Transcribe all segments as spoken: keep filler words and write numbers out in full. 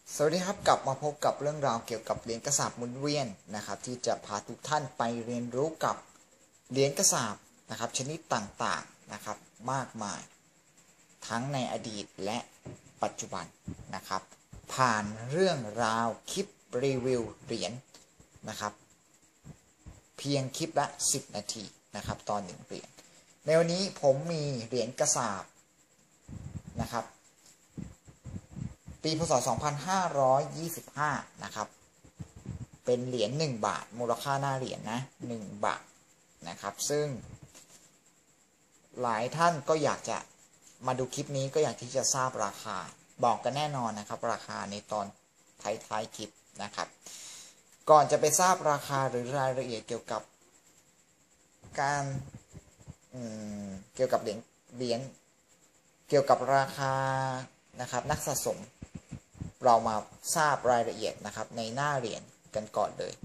สวัสดีครับกลับมาพบกับเรื่องราวเกี่ยวกับเหรียญกระสาบหมุนเวียนนะครับที่จะพาทุกท่านไปเรียนรู้กับเหรียญกระสาบนะครับชนิดต่างๆนะครับมากมายทั้งในอดีตและปัจจุบันนะครับผ่านเรื่องราวคลิปรีวิวเหรียญนะครับเพียงคลิปละสิบนาทีนะครับตอนหนึ่งเหรียญในวันนี้ผมมีเหรียญกระสาบนะครับปีพ.ศ. สองพันห้าร้อยยี่สิบห้านะครับเป็นเหรียญหนึ่งบาทมูลค่าหน้าเหรียญนะหนึ่งบาทนะครับซึ่งหลายท่านก็อยากจะมาดูคลิปนี้ก็อยากที่จะทราบราคาบอกกันแน่นอนนะครับราคาในตอนท้ายๆคลิปนะครับก่อนจะไปทราบราคาหรือรายละเอียดเกี่ยวกับการเกี่ยวกับเหรียญเหรียญเกี่ยวกับราคานะครับนักสะสมเรามาทราบรายละเอียดนะครับในหน้าเหรียญกันก่อนเลย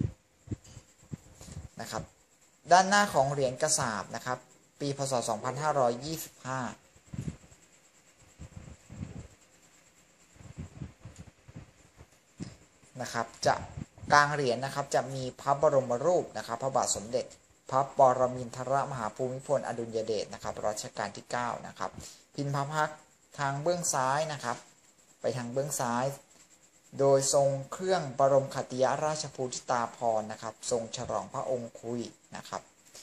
นะครับด้านหน้าของเหรียญกระสาบนะครับปีพ.ศ. สองพันห้าร้อยยี่สิบห้านะครับจะกลางเหรียญนะครับจะมีพระบรมรูปนะครับพระบาทสมเด็จพระปรมินทรมหาภูมิพลอดุลยเดชนะครับรัชกาลที่เก้านะครับพิมพ์พระพักตร์ทางเบื้องซ้ายนะครับไปทางเบื้องซ้ายโดยทรงเครื่องบรมคติยราชภูติตาภรณ์นะครับทรงฉลองพระองค์คุยนะครับ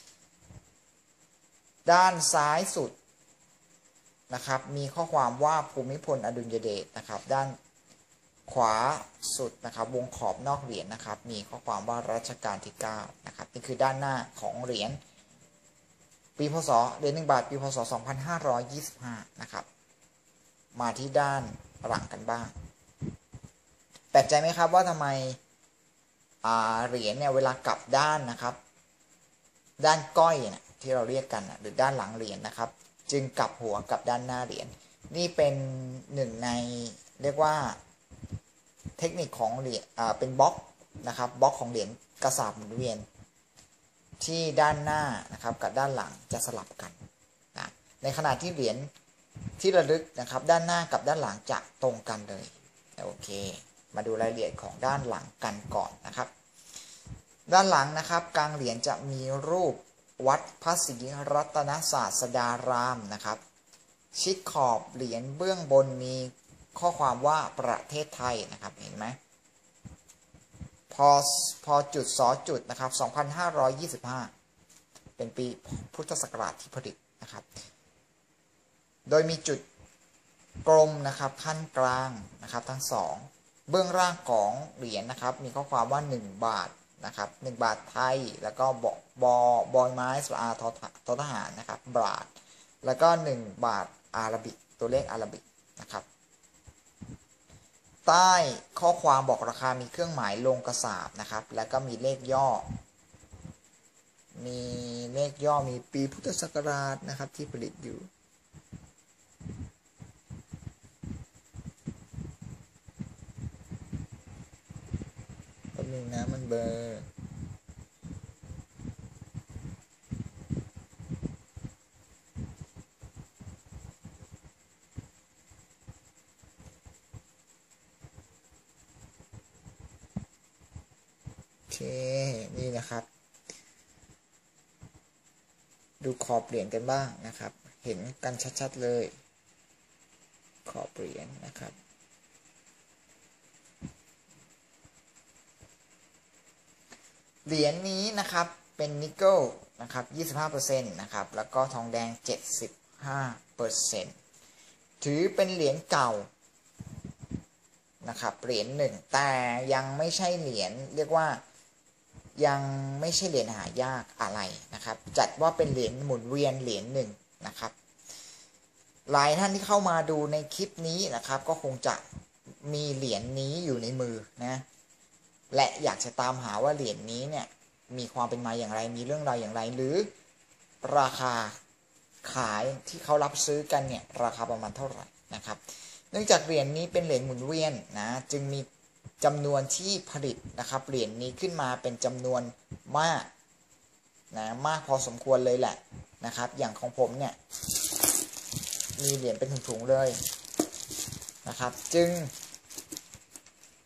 ด้านซ้ายสุดนะครับมีข้อความว่าภูมิพลอดุลยเดชนะครับด้านขวาสุดนะครับวงขอบนอกเหรียญนะครับมีข้อความว่ารัชกาลที่เก้านะครับนี่คือด้านหน้าของเหรียญปีพ.ศ. เหรียญหนึ่งบาทปีพ.ศ. สองพันห้าร้อยยี่สิบห้านะครับมาที่ด้านหลังกันบ้างแปลกใจไหมครับว่าทำไมเหรียญเนี่ยเวลากลับด้านนะครับด้านก้อยนะที่เราเรียกกันนะหรือด้านหลังเหรียญนะครับจึงกลับหัวกับด้านหน้าเหรียญนี่เป็นหนึ่งในเรียกว่าเทคนิคของเหรียญเป็นบล็อกนะครับบล็อกของเหรียญกระสาบหมุนเวียนที่ด้านหน้านะครับกับด้านหลังจะสลับกันนะในขณะที่เหรียญที่ระลึกนะครับด้านหน้ากับด้านหลังจะตรงกันเลยโอเคมาดูรายละเอียดของด้านหลังกันก่อนนะครับด้านหลังนะครับกลางเหรียญจะมีรูปวัดพระศรีรัตนศาสดารามนะครับชิดขอบเหรียญเบื้องบนมีข้อความว่าประเทศไทยนะครับเห็นไหมพอพอจุดสอจุดนะครับสองพันห้าร้อยยี่สิบห้าเป็นปีพุทธศักราชที่ผลิตนะครับโดยมีจุดกลมนะครับขั้นกลางนะครับทั้งสองเบื้องล่างของเหรียญนะครับมีข้อความว่าหนึ่งบาทนะครับหนึ่งบาทไทยแล้วก็บอบอบอยไม้สระอาทอทหารนะครับบาทแล้วก็หนึ่งบาทอาราบิกตัวเลขอาราบิกนะครับใต้ข้อความบอกราคามีเครื่องหมายลงกระสาบนะครับแล้วก็มีเลขย่อมีเลขย่อมีปีพุทธศักราชนะครับที่ผลิตอยู่แป๊บนึงนะมันเบอร์โอเคนี่นะครับดูขอบเหรียญกันบ้างนะครับเห็นกันชัดๆเลยขอบเหรียญนะครับเหรียญนี้นะครับเป็นนิกเกิลนะครับ ยี่สิบห้าเปอร์เซ็นต์ นะครับแล้วก็ทองแดง เจ็ดสิบห้าเปอร์เซ็นต์ ถือเป็นเหรียญเก่านะครับเหรียญหนึ่งแต่ยังไม่ใช่เหรียญเรียกว่ายังไม่ใช่เหรียญหายากอะไรนะครับจัดว่าเป็นเหรียญหมุนเวียนเหรียญหนึ่งนะครับหลายท่านที่เข้ามาดูในคลิปนี้นะครับก็คงจะมีเหรียญนี้อยู่ในมือนะและอยากจะตามหาว่าเหรียญนี้เนี่ยมีความเป็นมาอย่างไรมีเรื่องราวอย่างไรหรือราคาขายที่เขารับซื้อกันเนี่ยราคาประมาณเท่าไหร่นะครับเนื่องจากเหรียญนี้เป็นเหรียญหมุนเวียนนะจึงมีจำนวนที่ผลิตนะครับเหรียญนี้ขึ้นมาเป็นจำนวนมากนะมากพอสมควรเลยแหละนะครับอย่างของผมเนี่ยมีเหรียญเป็นถุงๆเลยนะครับจึง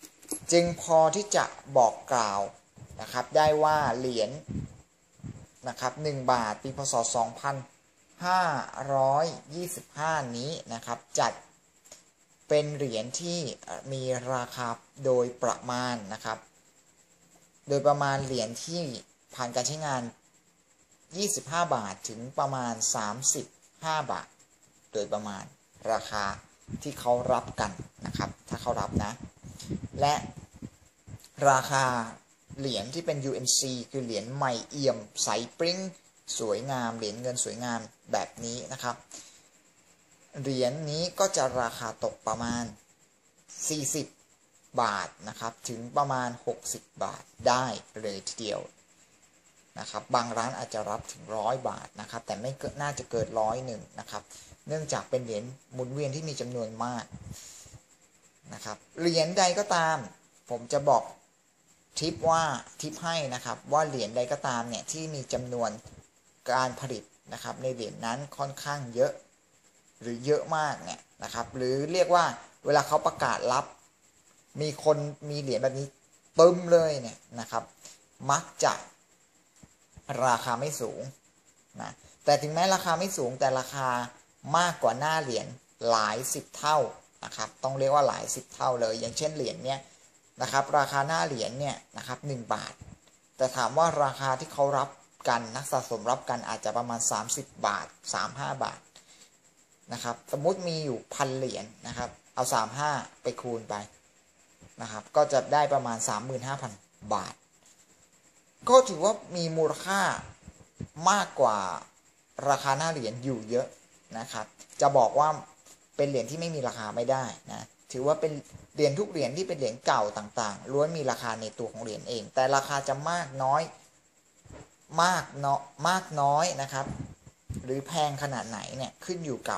จึงพอที่จะบอกกล่าวนะครับได้ว่าเหรียญนะครับหนึ่งบาทปีพ.ศ. สองพันห้าร้อยยี่สิบห้านี้นะครับจัดเป็นเหรียญที่มีราคาโดยประมาณนะครับโดยประมาณเหรียญที่ผ่านการใช้งานยี่สิบห้าบาทถึงประมาณสามสิบห้าบาทโดยประมาณราคาที่เขารับกันนะครับถ้าเขารับนะและราคาเหรียญที่เป็น ยู เอ็น ซี คือเหรียญใหม่เอี่ยมใสปริ้งสวยงามเหรียญเงินสวยงามแบบนี้นะครับเหรียญนี้ก็จะราคาตกประมาณสี่สิบบาทนะครับถึงประมาณหกสิบบาทได้เลยทีเดียวนะครับบางร้านอาจจะรับถึงร้อยบาทนะครับแต่ไม่น่าจะเกินร้อยหนึ่งนะครับเนื่องจากเป็นเหรียญหมุนเวียนที่มีจำนวนมากนะครับเหรียญใดก็ตามผมจะบอกทิปว่าทิปให้นะครับว่าเหรียญใดก็ตามเนี่ยที่มีจำนวนการผลิตนะครับในเหรียญนั้นค่อนข้างเยอะหรือเยอะมากเนี่ยนะครับหรือเรียกว่าเวลาเขาประกาศรับมีคนมีเหรียญแบบนี้ปึ้มเลยเนี่ยนะครับมักจะราคาไม่สูงนะแต่ถึงแม้ราคาไม่สูงแต่ราคามากกว่าหน้าเหรียญหลายสิบเท่านะครับต้องเรียกว่าหลายสิบเท่าเลยอย่างเช่นเหรียญเนี้ยนะครับราคาหน้าเหรียญเนี่ยนะครับหนึ่งบาทแต่ถามว่าราคาที่เขารับกันนักสะสมรับกันอาจจะประมาณสามสิบบาทสามสิบห้าบาทนะครับสมมุติมีอยู่พันเหรียญนะครับเอาสามสิบห้าไปคูณไปนะครับก็จะได้ประมาณ สามหมื่นห้าพัน บาทก็ถือว่ามีมูลค่ามากกว่าราคาหน้าเหรียญอยู่เยอะนะครับจะบอกว่าเป็นเหรียญที่ไม่มีราคาไม่ได้นะถือว่าเป็นเหรียญทุกเหรียญที่เป็นเหรียญเก่าต่างๆล้วนมีราคาในตัวของเหรียญเองแต่ราคาจะมากน้อยมากเนาะมากน้อยนะครับหรือแพงขนาดไหนเนี่ยขึ้นอยู่กับ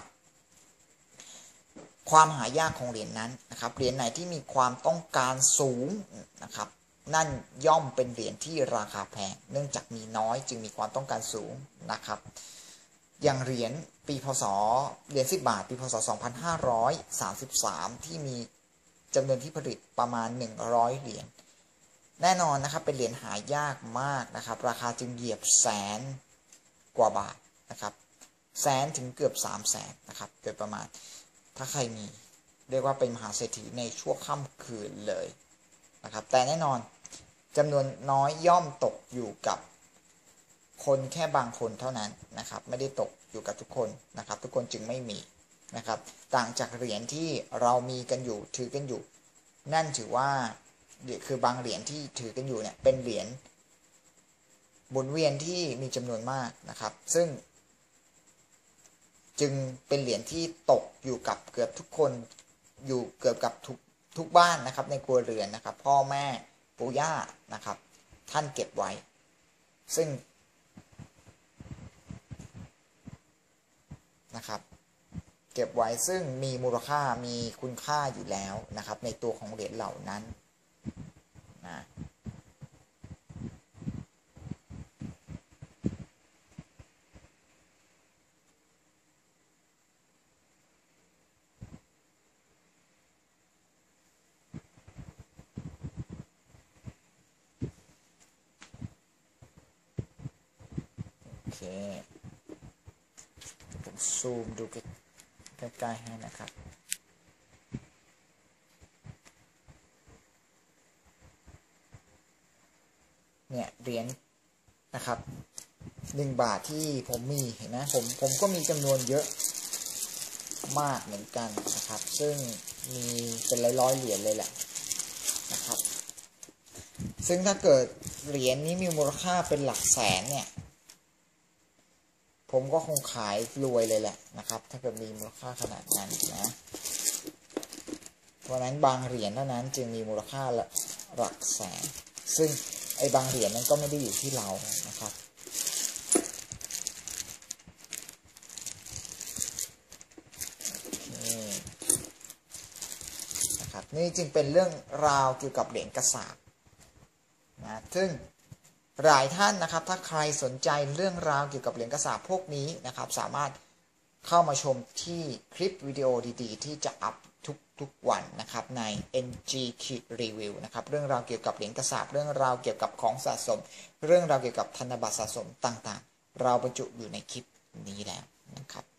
ความหายากของเหรียญนั้นนะครับเหรียญไหนที่มีความต้องการสูงนะครับนั่นย่อมเป็นเหรียญที่ราคาแพงเนื่องจากมีน้อยจึงมีความต้องการสูงนะครับอย่างเหรียญปีพ.ศ.เหรียญสิบบาทปีพ.ศ. สองพันห้าร้อยสามสิบสามที่มีจำนวนที่ผลิตประมาณหนึ่งร้อยเหรียญแน่นอนนะครับเป็นเหรียญหายากมากนะครับราคาจึงเหยียบแสนกว่าบาทนะครับแสนถึงเกือบสามแสนนะครับโดยประมาณถ้าใครมีเรียกว่าเป็นมหาเศรษฐีในชั่วค่ำคืนเลยนะครับแต่แน่นอนจำนวนน้อยย่อมตกอยู่กับคนแค่บางคนเท่านั้นนะครับไม่ได้ตกอยู่กับทุกคนนะครับทุกคนจึงไม่มีนะครับต่างจากเหรียญที่เรามีกันอยู่ถือกันอยู่นั่นถือว่าคือบางเหรียญที่ถือกันอยู่เนี่ยเป็นเหรียญหมุนเวียนที่มีจำนวนมากนะครับซึ่งจึงเป็นเหรียญที่ตกอยู่กับเกือบทุกคนอยู่เกือบกับทุกทุกบ้านนะครับในครัวเรือนนะครับพ่อแม่ปู่ย่านะครับท่านเก็บไว้ซึ่งนะครับเก็บไว้ซึ่งมีมูลค่ามีคุณค่าอยู่แล้วนะครับในตัวของเหรียญเหล่านั้นนะโอเคผมซูมดูใกล้ๆให้นะครับเนี่ยเหรียญนะครับหนึ่งบาทที่ผมมีเห็นไหมผมผมก็มีจำนวนเยอะมากเหมือนกันนะครับซึ่งมีเป็นร้อยๆเหรียญเลยแหละนะครับซึ่งถ้าเกิดเหรียญนี้มีมูลค่าเป็นหลักแสนเนี่ยผมก็คงขายรวยเลยแหละนะครับถ้าเกิดมีมูลค่าขนาดนั้นนะเพราะนั้นบางเหรียญเท่านั้นจึงมีมูลค่าหลักแสนซึ่งไอ้บางเหรียญนั้นก็ไม่ได้อยู่ที่เรานะครับนะครับนี่จึงเป็นเรื่องราวเกี่ยวกับเหรียญกระสาบนะซึ่งหลายท่านนะครับถ้าใครสนใจเรื่องราวเกี่ยวกับเหรียญกระสาบพวกนี้นะครับสามารถเข้ามาชมที่คลิปวิดีโอดีๆที่จะอัพทุกทุกๆวันนะครับใน เอ็น จี Review นะครับเรื่องราวเกี่ยวกับเหรียญกระสาบเรื่องราวเกี่ยวกับของสะสมเรื่องราวเกี่ยวกับธนบัตรสะสมต่างๆเราบรรจุอยู่ในคลิปนี้แล้วนะครับ